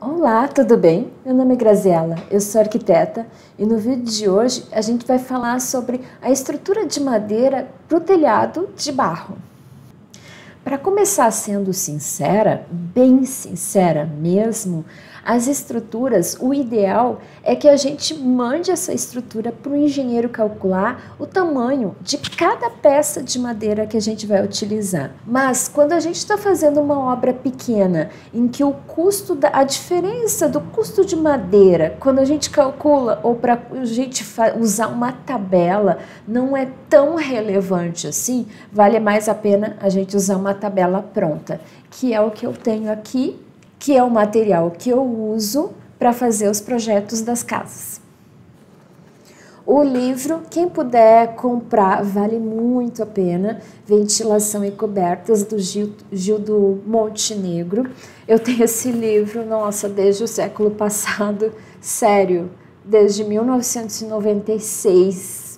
Olá, tudo bem? Meu nome é Graziela, eu sou arquiteta e no vídeo de hoje a gente vai falar sobre a estrutura de madeira para o telhado de barro. Para começar sendo sincera, bem sincera mesmo, as estruturas, o ideal é que a gente mande essa estrutura para o engenheiro calcular o tamanho de cada peça de madeira que a gente vai utilizar. Mas quando a gente está fazendo uma obra pequena, em que o custo, a diferença do custo de madeira, quando a gente calcula ou para a gente usar uma tabela, não é tão relevante assim, vale mais a pena a gente usar uma tabela pronta, que é o que eu tenho aqui, que é o material que eu uso para fazer os projetos das casas. O livro, quem puder comprar, vale muito a pena. Ventilação e Cobertas, do Gildo Montenegro. Eu tenho esse livro, nossa, desde o século passado, sério, desde 1996.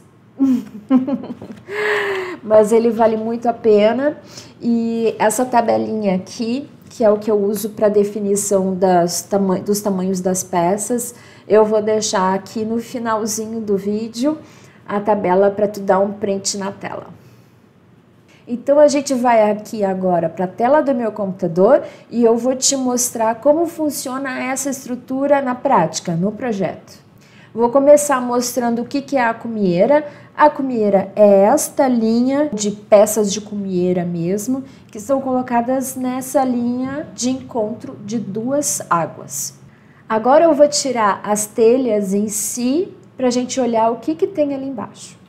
Mas ele vale muito a pena. E essa tabelinha aqui, que é o que eu uso para definição dos tamanhos das peças, eu vou deixar aqui no finalzinho do vídeo a tabela para tu dar um print na tela. Então a gente vai aqui agora para a tela do meu computador e eu vou te mostrar como funciona essa estrutura na prática, no projeto. Vou começar mostrando o que é a cumieira. A cumieira é esta linha de peças de cumieira mesmo, que são colocadas nessa linha de encontro de duas águas. Agora eu vou tirar as telhas em si, para a gente olhar o que tem ali embaixo.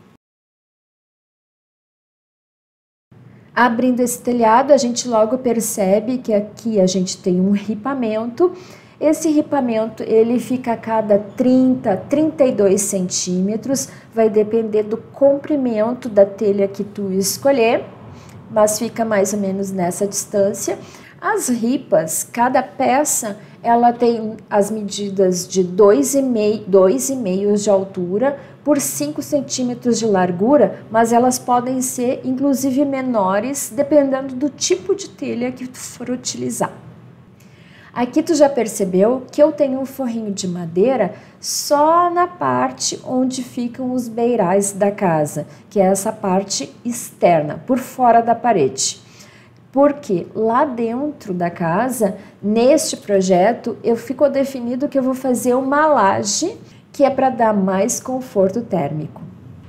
Abrindo esse telhado, a gente logo percebe que aqui a gente tem um ripamento. Esse ripamento, ele fica a cada 30, 32 centímetros, vai depender do comprimento da telha que tu escolher, mas fica mais ou menos nessa distância. As ripas, cada peça, ela tem as medidas de 2,5 de altura por 5 centímetros de largura, mas elas podem ser inclusive menores, dependendo do tipo de telha que tu for utilizar. Aqui tu já percebeu que eu tenho um forrinho de madeira só na parte onde ficam os beirais da casa, que é essa parte externa, por fora da parede. Porque lá dentro da casa, neste projeto, ficou definido que eu vou fazer uma laje, que é para dar mais conforto térmico.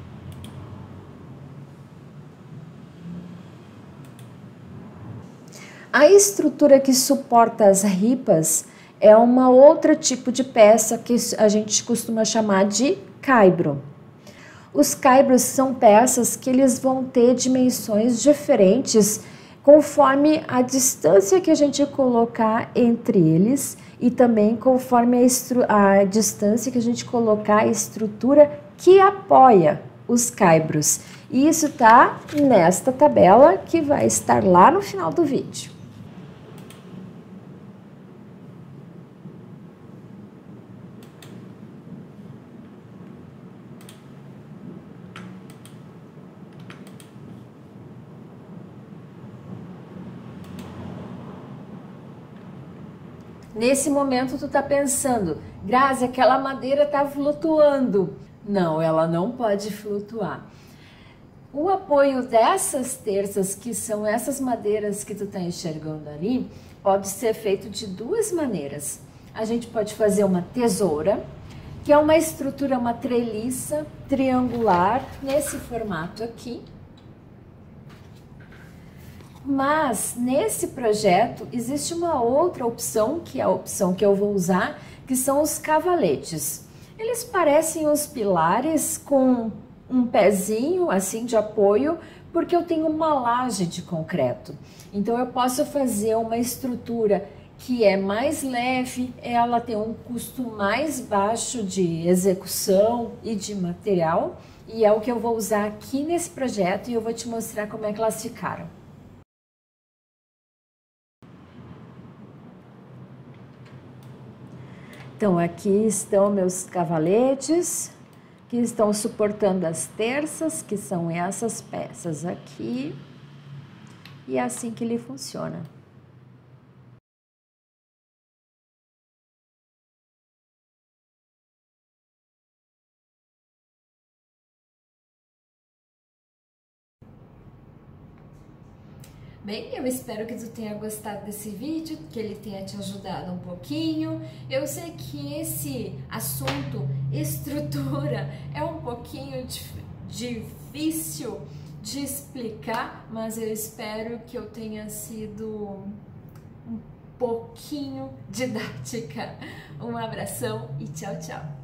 A estrutura que suporta as ripas é uma outra tipo de peça que a gente costuma chamar de caibro. Os caibros são peças que eles vão ter dimensões diferentes conforme a distância que a gente colocar entre eles e também conforme a distância que a gente colocar a estrutura que apoia os caibros. E isso está nesta tabela que vai estar lá no final do vídeo. Nesse momento tu tá pensando, Grazi, aquela madeira tá flutuando. Não, ela não pode flutuar. O apoio dessas terças, que são essas madeiras que tu tá enxergando ali, pode ser feito de duas maneiras. A gente pode fazer uma tesoura, que é uma estrutura, uma treliça triangular, nesse formato aqui. Mas nesse projeto existe uma outra opção, que é a opção que eu vou usar, que são os cavaletes. Eles parecem os pilares com um pezinho assim de apoio, porque eu tenho uma laje de concreto. Então eu posso fazer uma estrutura que é mais leve, ela tem um custo mais baixo de execução e de material, e é o que eu vou usar aqui nesse projeto e eu vou te mostrar como é que elas ficaram. Então, aqui estão meus cavaletes, que estão suportando as terças, que são essas peças aqui, e é assim que ele funciona. Bem, eu espero que tu tenha gostado desse vídeo, que ele tenha te ajudado um pouquinho. Eu sei que esse assunto, estrutura, é um pouquinho difícil de explicar, mas eu espero que eu tenha sido um pouquinho didática. Um abração e tchau, tchau!